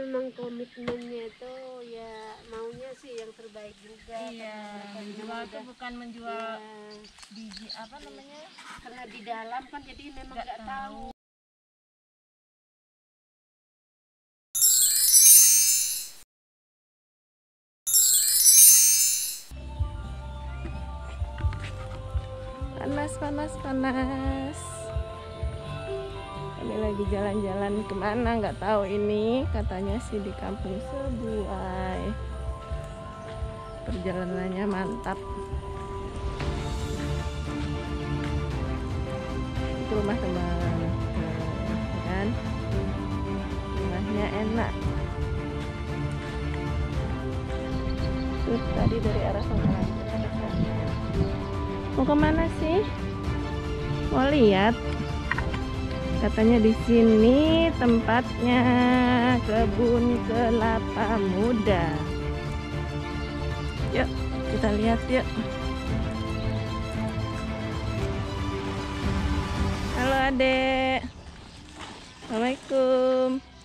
memang komitmennya itu ya maunya sih yang terbaik juga. Iya, menjual tuh bukan menjual biji apa namanya? Karena di dalam kan jadi memang nggak tahu. Panas, panas, panas. Kami lagi jalan-jalan kemana nggak tahu ini. Katanya sih di Kampung Sebuai. Perjalanannya mantap. Itu rumah teman, kan? Rumahnya enak. Terus tadi dari arah sana. Mau kemana sih? Mau lihat? Katanya di sini tempatnya kebun kelapa muda. Yuk, kita lihat yuk. Halo Adek. Assalamualaikum.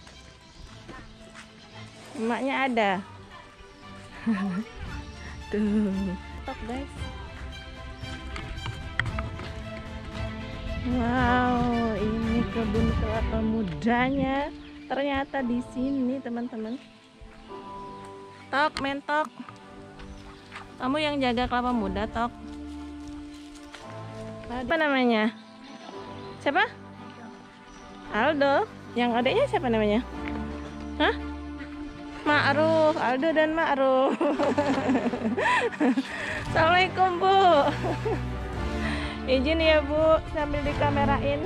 Emaknya ada. Tuh, stop guys. Wow, ini kebun kelapa mudanya. Ternyata di sini, teman-teman. Tok, mentok. Kamu yang jaga kelapa muda, Tok. Apa namanya? Siapa? Aldo. Yang adeknya siapa namanya? Hah? Ma'ruf, Aldo dan Ma'ruf. Assalamualaikum, Bu. Izin ya Bu, sambil dikamerain.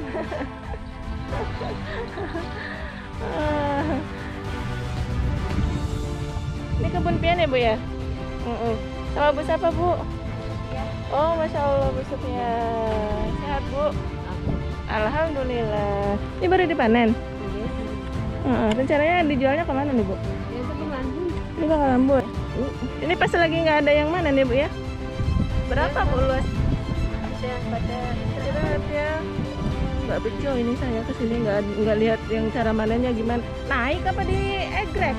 Ini kebun pian ya Bu ya? Sama Bu siapa Bu? Oh Masya Allah Bu Sofian. Sehat Bu? Alhamdulillah. Ini baru dipanen? Rencananya dijualnya kemana nih Bu? Ya itu Lampung. Ini bakal Lampung. Ini pas lagi nggak ada yang mana nih Bu ya? Berapa Bu luas? Pada Istirahat ya. Nggak bejo ini saya kesini nggak lihat yang cara manennya gimana. Naik apa di egrek?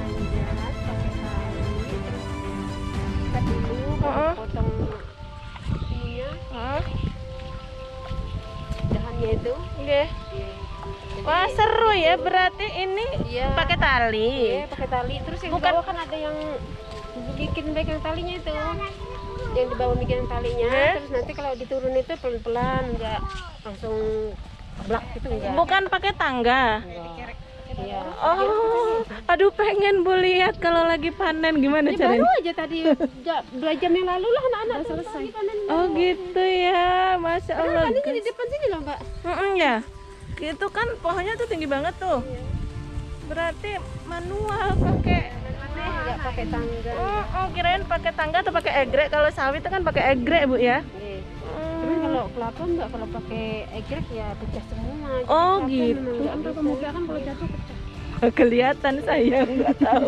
pakai tali terus ikat dulu, potong ininya, dahannya itu. Oke. Wah seru ya, berarti ini pakai tali. Iya, pakai tali. Terus yang Bukan- di bawah kan ada yang bikin bagian talinya itu. Yang di bawah bikin talinya, terus nanti kalau diturun itu pelan-pelan, enggak langsung blak gitu enggak. Bukan pakai tangga. Iya. Oh, aduh pengen Bu lihat kalau lagi panen gimana Ya, caranya. baru aja tadi 2 jam yang lalu lah anak-anak selesai panen. Oh gitu ya, Masya Allah. Panennya di depan sini loh, Mbak. Ya, itu kan pohonnya tuh tinggi banget tuh. Berarti manual pakai. Enggak pakai tangga. Oh, kirain pakai tangga atau pakai egrek. Kalau sawit itu kan pakai egrek Bu ya. Iya. Tapi kalau kelapa enggak, kalau pakai egrek ya pecah semua. Jadi Oh, kelapa gitu. memang enggak bisa. Pemuda kan kalau jatuh pecah. Kelihatan saya nggak tahu.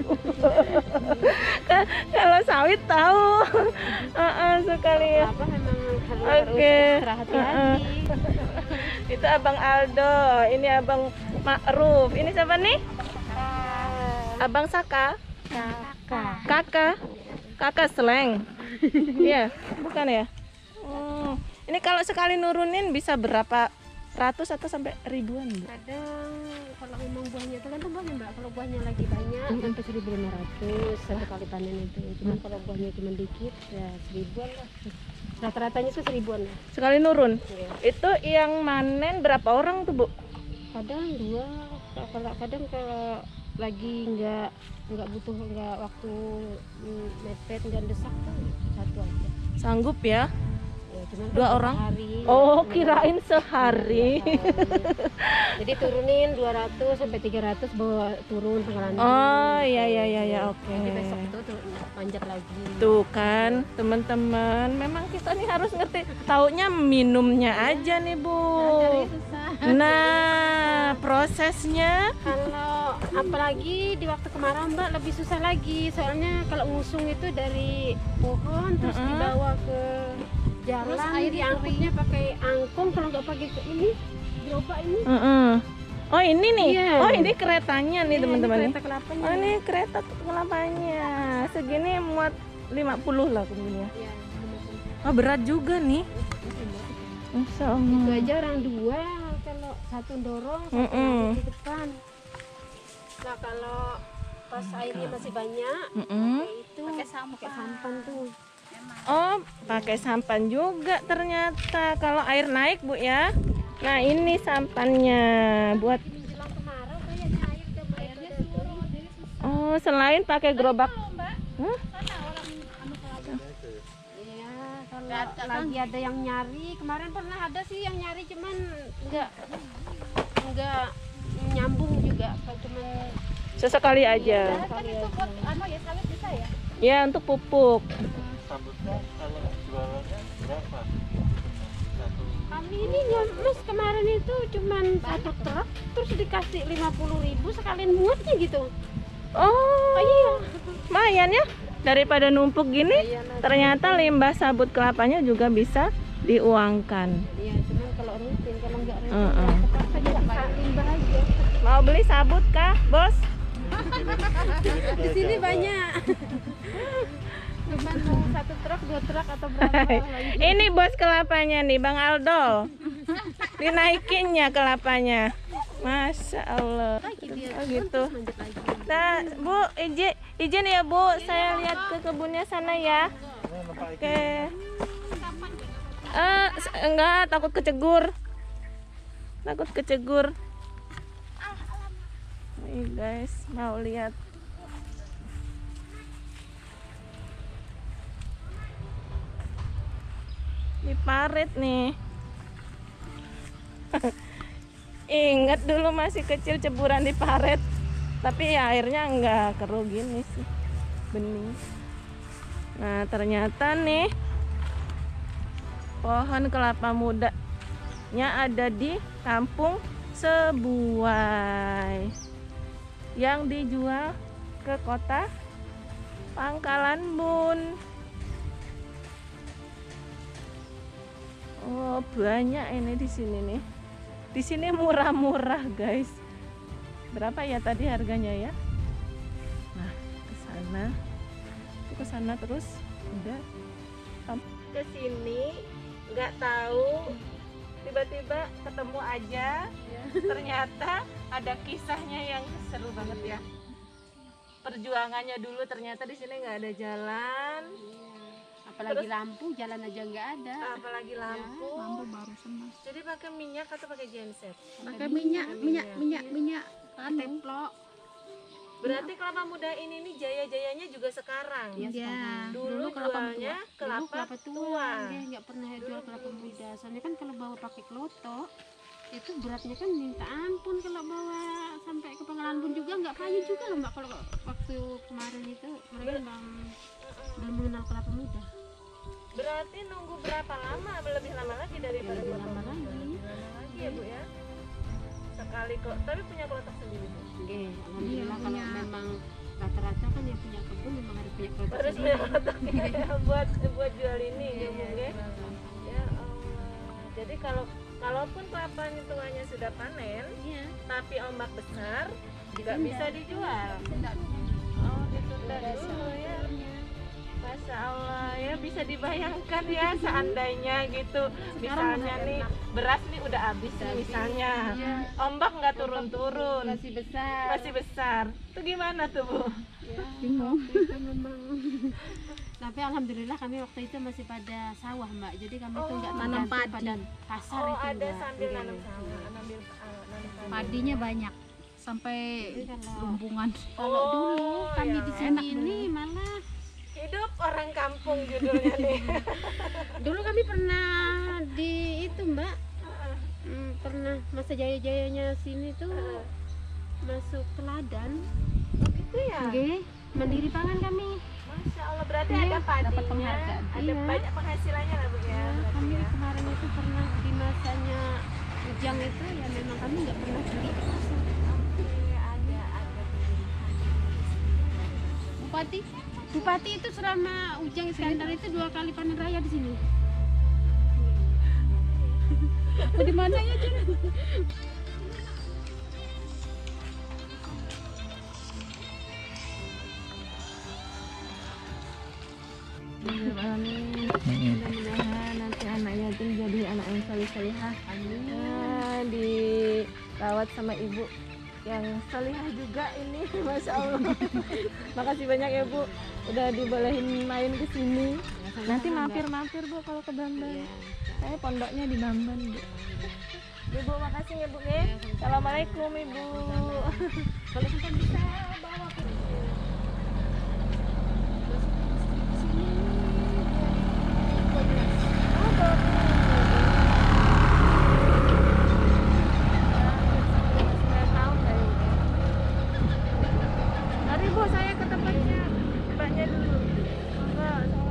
Kalau sawit tahu. Sekali ya. Kelapa memang harus Oke. extra hati-hati. Itu Abang Aldo, ini Abang Ma'ruf. Ini siapa nih? Abang Saka? Kakak seleng. Iya, bukan ya? Ini kalau sekali nurunin bisa berapa ratus atau sampai ribuan, Bu? Kadang kalau memang buahnya tergantung buahnya, Mbak. Kalau buahnya lagi banyak sampai 1.500 satu kali panen itu. Cuman kalau buahnya cuma dikit ya 1.000-an lah. Rata-ratanya itu 1.000-an lah. Sekali nurun. Iya. Itu yang manen berapa orang tuh, Bu? Kadang 2, kadang kalau lagi nggak butuh, nggak waktu mepet, nggak desak tuh 1 aja. Sanggup ya? Ya, cuman 2 kan orang? sehari, Oh, ya, kirain sehari. jadi turunin 200 sampai 300 bawa turun pengalaman. Oh, iya, oke. Jadi besok itu tuh panjat lagi. Tuh kan, teman-teman, memang kita nih harus ngerti. Taunya minumnya aja nih, Bu. Cari susah. Nah, prosesnya Kalau apalagi di waktu kemarau, Mbak, lebih susah lagi. Soalnya kalau ngusung itu dari pohon terus dibawa ke jalan, diangkutnya pakai angkung. Kalau nggak pakai ke ini gerobak ini. Oh ini nih. Iya. Oh ini keretanya nih teman-teman. Kereta kelapanya. Oh ini kereta kelapanya. Segini muat 50 lah kemudian. Iya, Oh berat juga nih. Masya itu Allah. aja orang dua, kalau satu dorong, satu Mm-mm. di depan. Nah kalau pas airnya masih banyak, Mm-mm. pakai itu, pakai sampan tuh. Oh pakai sampan juga ternyata kalau air naik Bu ya. Nah ini sampannya buat. Menjelang kemarau kayaknya air udah mulai pada turun. Oh selain pakai gerobak. Hah? Iya, kalau lagi ada yang nyari, kemarin pernah ada sih yang nyari, cuman nggak nyambung juga, cuman Sesekali aja. sekali aja. Ya untuk pupuk. Sabutnya kalau jualannya berapa? Kami ini mas kemarin itu cuman satu truk, terus dikasih 50.000 sekalian muatnya gitu. Oh Iya. lumayan ya. Daripada numpuk gini, ternyata limbah sabut kelapanya juga bisa diuangkan. Iya, cuman kalau rutin, kalau nggak rutin, Heeh. ya terpaksa jadi limbah aja. Mau beli sabut kah, Bos? Di sini banyak. Cuman mau satu truk, 2 truk atau berapa lagi. Ini bos kelapanya nih, Bang Aldo. Dinaikinnya kelapanya. Masya Allah. Oh gitu. Lanjut lagi. Nah, Bu, izin ya Bu, saya lihat ke kebunnya sana ya. Oke. Enggak, takut kecegur. Takut kecegur. Nih guys, mau lihat. Diparit nih. Ingat dulu masih kecil ceburan diparet, tapi ya airnya enggak keruh gini sih, bening. Nah ternyata nih pohon kelapa mudanya ada di Kampung Sebuai yang dijual ke kota Pangkalan Bun. Oh banyak ini di sini nih. Di sini murah-murah guys. Berapa ya tadi harganya ya? Nah ke sana terus udah ke sini nggak tahu tiba-tiba ketemu aja. Ternyata ada kisahnya yang seru banget ya. Perjuangannya dulu ternyata di sini nggak ada jalan. Apalagi lampu, jalan aja nggak ada. Apalagi lampu. Lampu baru semas. Jadi pakai minyak atau pakai genset? Pakai minyak teplok. Berarti kelapa muda ini nih jaya-jayanya juga sekarang. Iya. Dulu jualnya kelapa tua. Dia nggak pernah jual kelapa muda. Soalnya kan kalau bawa pakai klotok, itu beratnya kan minta ampun. Kalau bawa sampai ke Pangkalan Bun juga nggak payu juga loh Mbak. Kalau waktu kemarin itu mereka belum mengenal kelapa muda. Berarti nunggu berapa lama? Lebih lama lagi daripada Lebih kelapa lama muda. lagi. Lagi ya Bu ya. Sekali kok, tapi punya klotok sendiri Bu. Oke, alhamdulillah kalau memang rata-rata kan yang punya kebun memang harus punya klotok Harus sendiri. punya klotok ya, buat jual ini ya Bu ya. Ya Allah. Jadi kalaupun kelapa tuanya sudah panen, Iya. tapi ombak besar, nggak Ditunda. bisa dijual. Oh ditunda dulu ya. Masya Allah ya, bisa dibayangkan ya seandainya gitu. Misalnya nih beras nih udah habis nih misalnya, ombak nggak turun-turun, Masih besar. masih besar. Itu gimana tuh Bu? Ya, Bingung. itu memang. Tapi alhamdulillah kami waktu itu masih pada sawah Mbak. Jadi kami tuh nggak tanam tergantung padi. pada pasar Oh itu ada Mbak. sambil Iya. nanam sawah, nanam sawah. Padinya banyak sampai Jadi kalau lumbungan. kalau dulu kami ya. di sini ini malah Hidup orang kampung judulnya nih. dulu kami pernah di itu Mbak, pernah masa jaya-jayanya sini tuh masuk teladan. Oh gitu ya. Oke, mandiri pangan kami. Masya Allah, berarti Iya, ada padinya, dapat penghargaan. ada Iya. banyak penghasilannya lah Bu ya. Ya, Berarti kami ya. kemarin itu pernah di masanya Ujang itu ya memang kami nggak pernah beli ke pasar. Oke, ada Bupati itu selama Ujang Iskandar itu 2 kali panen raya di sini. Di mana ya Jun? Amin. Mm-mm. Mudah-mudahan nanti anak yatim jadi anak yang salih-salihah. Amin. Dirawat sama ibu yang salihah juga ini. Masya Allah. Makasih banyak ya Bu, udah dibolehin main ke sini. Nanti mampir-mampir Bu kalau ke Bamban. Saya pondoknya di Bamban Bu. Ibu makasih ya Bu ya. Assalamualaikum Ibu. Kalau sampai bisa bawa ke Mari Bu, saya ke tempatnya mbaknya dulu. Monggo,